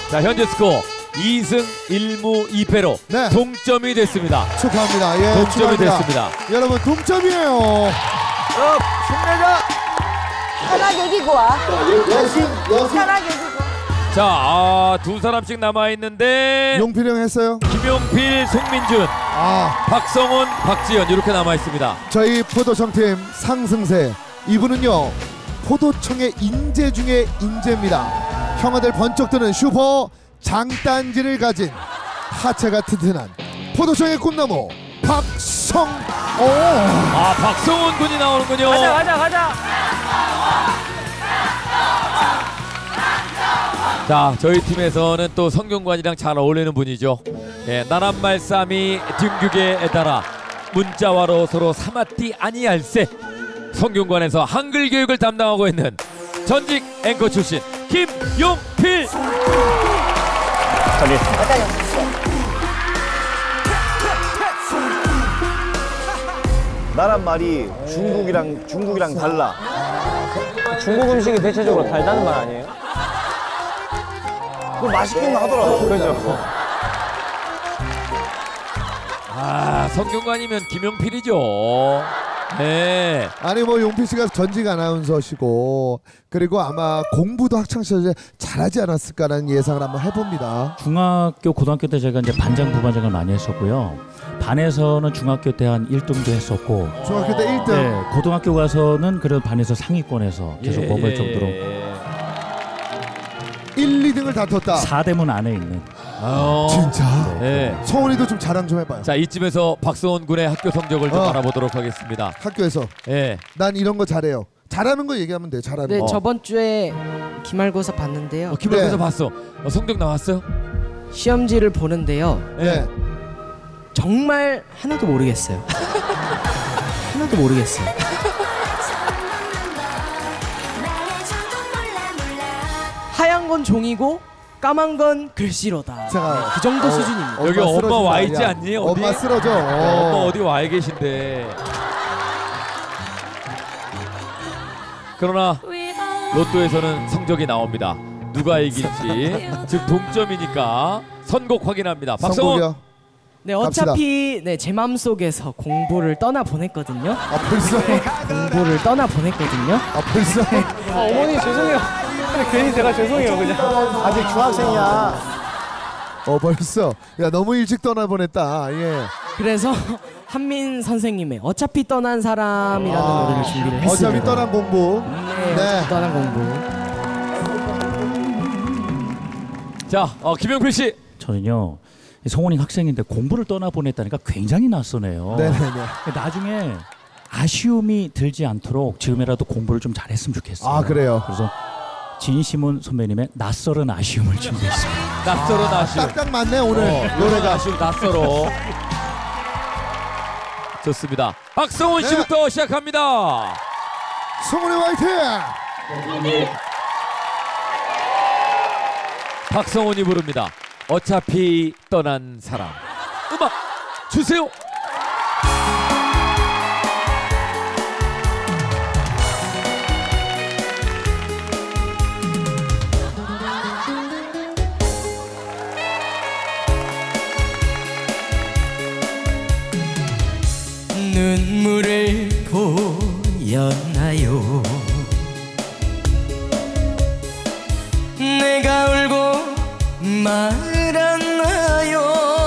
자, 현재 스코어 2승 1무 2패로 네. 동점이 됐습니다. 축하합니다. 예, 동점이 축하합니다. 됐습니다. 여러분 동점이에요. 힘내자. 편하게 이기고 와. 여신 편하게 이기고. 자, 두 사람씩 남아있는데 용필형 했어요? 김용필, 송민준, 박성훈, 박지현 이렇게 남아있습니다. 저희 포도청팀 상승세, 이분은요 포도청의 인재 중에 인재입니다. 형아들 번쩍 드는 슈퍼 장단지를 가진 하체가 튼튼한 포도청의 꿈나무 박성호. 박성훈 군이 나오는군요. 가자. 자, 저희 팀에서는 또 성균관이랑 잘 어울리는 분이죠. 예, 나란 말싸미 등규계에 따라 문자와로 서로 사마띠 아니할세. 성균관에서 한글 교육을 담당하고 있는 전직 앵커 출신 김용필. 나란 말이 중국이랑 달라. 중국 음식이 대체적으로 달다는 말 아니에요? 그 맛있긴 하더라고. 그렇죠. 성균관이면 김용필이죠. 네. 아니 뭐 용필 씨가 전직 아나운서시고 그리고 아마 공부도 학창 시절에 잘하지 않았을까라는 예상을 한번 해봅니다. 중학교, 고등학교 때 제가 이제 반장, 부반장을 많이 했었고요. 반에서는 중학교 때 한 1등도 했었고. 중학교 때 1등. 네, 고등학교 가서는 그래도 반에서 상위권에서 계속 머물 정도로. 1, 2등을 다퉜다. 4대문 안에 있는. 진짜? 네. 성훈이도 좀 자랑 좀 해봐요. 자, 이쯤에서 박성훈 군의 학교 성적을 좀 알아보도록 하겠습니다. 학교에서. 네. 난 이런 거 잘해요. 잘하는 거 얘기하면 돼. 잘하는 네, 거. 저번 주에 기말고사 봤는데요. 기말고사 봤어. 성적 나왔어요? 시험지를 보는데요. 네. 정말 하나도 모르겠어요. 하나도 모르겠어요. 하얀 건 종이고 까만 건 글씨로다. 제가 그 정도 수준입니다. 여기 엄마 쓰러진다, 와 있지 야. 않니? 어디? 엄마 쓰러져. 엄마 어디 와 계신데. 그러나 로또에서는 성적이 나옵니다. 누가 이길지. 즉 동점이니까 선곡 확인합니다. 박성훈. 선곡이요? 네, 어차피 네, 제 마음속에서 공부를 떠나 보냈거든요. 벌써? 공부를 떠나 보냈거든요. 벌써? 어머니 죄송해요. 괜히 제가 죄송해요 그냥. 아직 중학생이야. 벌써? 야 너무 일찍 떠나보냈다. 예. 그래서 한민 선생님의 어차피 떠난 사람이라는 노래를 준비를 했습니다. 어차피 떠난 공부. 네, 어차피 떠난 공부. 자, 김용필 씨. 저는요. 성훈이 학생인데 공부를 떠나보냈다니까 굉장히 낯서네요. 네네네. 나중에 아쉬움이 들지 않도록 지금이라도 공부를 좀 잘했으면 좋겠어요. 아 그래요? 그래서 진시문 선배님의 낯설은 아쉬움을 준비했습니다. 낯설은 아쉬움. 딱딱 맞네 오늘 노래가. 아쉬움 낯설어. 좋습니다. 박성훈 씨부터 시작합니다. 성훈이 화이팅! 박성훈이 부릅니다. 어차피 떠난 사람. 음악 주세요. 눈물을 보였나요? 내가 울고 말았나요?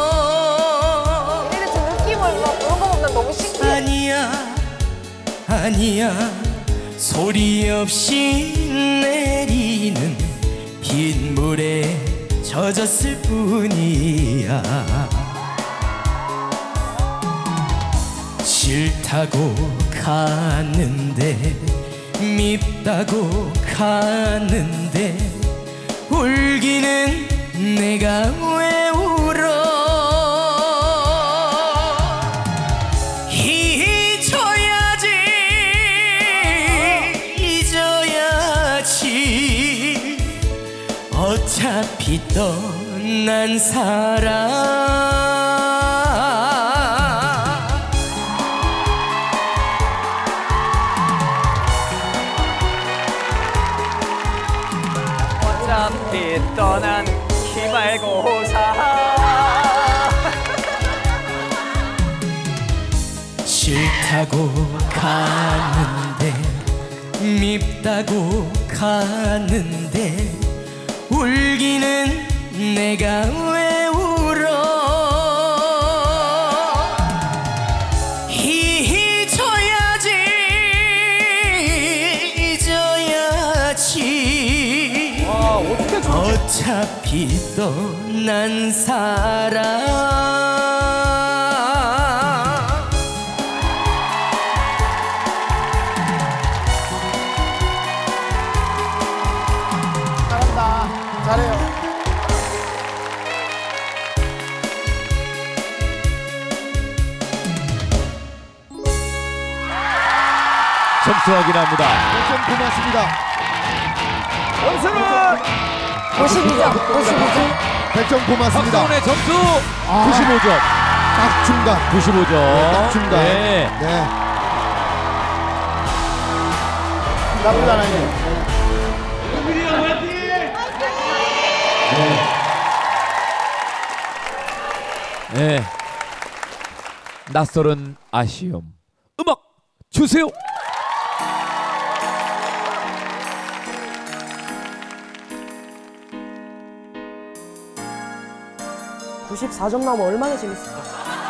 근데 저 느낌을 막 그런 거 보면 너무 신기해. 아니야 소리 없이 내리는 빗물에 젖었을 뿐이야. 싫다고 가는데 밉다고 가는데 울기는 내가 왜 울어. 잊어야지 어차피 떠난 사람. 어차피 떠난 기말고사 싫다고 가는데 밉다고 가는데 울기는 내가 왜 울어 잊어야지 잊어야지 어차피 떠난 사람 잘한다. 잘해요. 점수 확인합니다. 100점 고맙습니다. 52점, 52점. 100점 고맙습니다. 박성훈의 점수 95점. 딱 중간. 95점. 딱 중간. 네. 네. 나쁘지 않아요. 네. 낯설은 아쉬움. 음악 주세요. 94점 나오면 얼마나 재밌을까.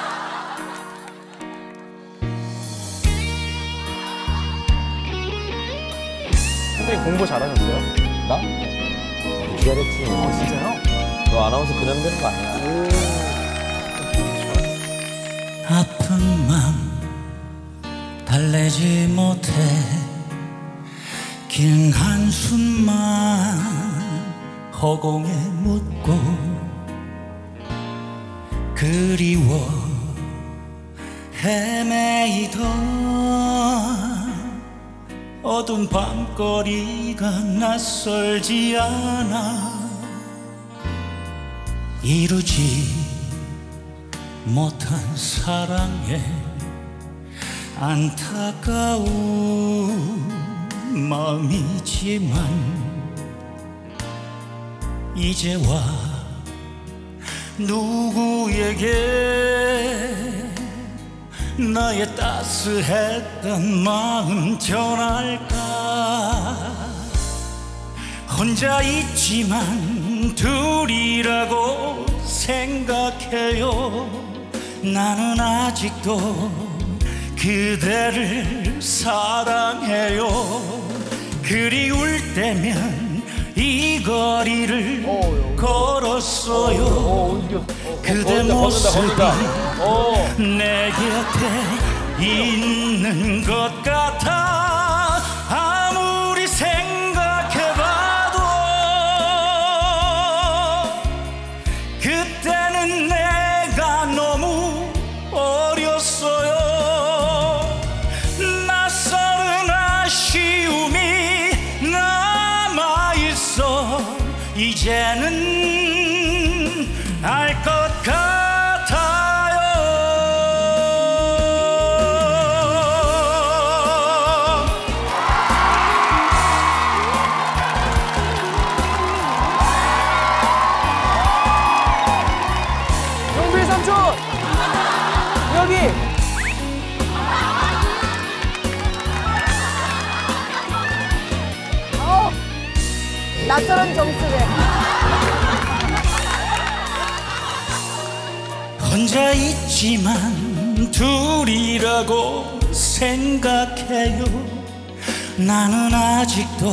선생님 공부 잘하셨어요? 나? 기다렸지. 진짜요? 너 아나운서 그냥 되는 거 아니야? 아픈 맘 달래지 못해 긴 한숨만 허공에 묻고 그리워 헤매이던 어두운 밤거리가 낯설지 않아 이루지 못한 사랑에 안타까운 마음이지만 이제와 누구에게 나의 따스했던 마음 전할까 혼자 있지만 둘이라고 생각해요 나는 아직도 그대를 사랑해요 그리울 때면 이 거리를 걸었어요 그대 모습이 내 곁에 있는 것 같아 아무리 생각해봐도 그때는 내가 너무 어렸어요 낯설은 아쉬움이 남아있어 이제는 알 것 같아요 정필 삼촌 여기 낯설은 점수래. 혼자 있지만 둘이라고 생각해요 나는 아직도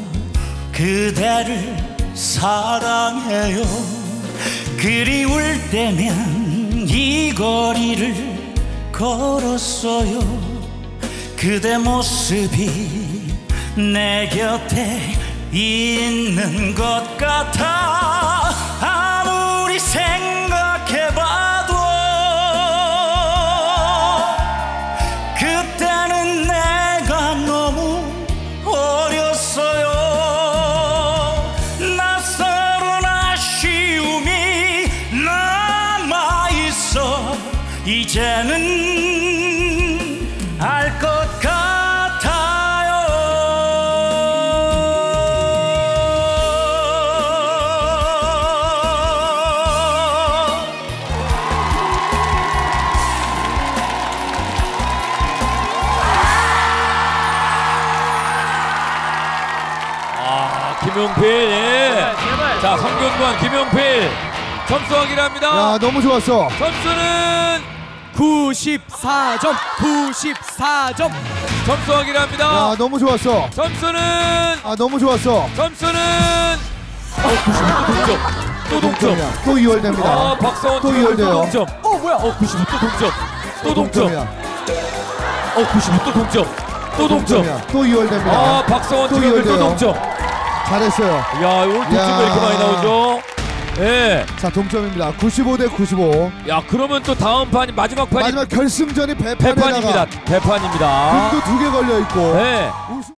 그대를 사랑해요 그리울 때면 이 거리를 걸었어요 그대 모습이 내 곁에 있는 것 같아 아무리 생각해봐도 그때는 내가 너무 어렸어요 낯설은 아쉬움이 남아있어 이제는 알 것 같아요 김용필. 예. 자, 성균관 김용필 점수 확인합니다. 야, 너무 좋았어. 점수는 94점. 94점. 점수 확인합니다. 야, 너무 좋았어. 점수는 아, 너무 좋았어. 점수는 95또 동점. 또 동점. 동점이야. 또 2월 됩니다. 아, 박성원 또 또 이월돼요. 동점. 뭐야? 95 또 동점. 또 동점. 동점이야. 95 또 동점. 또 동점. 동점이야. 또 2월 됩니다. 아, 박성원 또 또 이월돼요. 동점. 잘했어요. 야, 오늘 동점이 이렇게 많이 나오죠? 예. 자, 동점입니다. 95대 95. 야, 그러면 또 다음 판이 마지막 판이 마지막 결승전이 배판입니다. 배판에다가 배판입니다. 금도 2개 걸려 있고. 네. 우승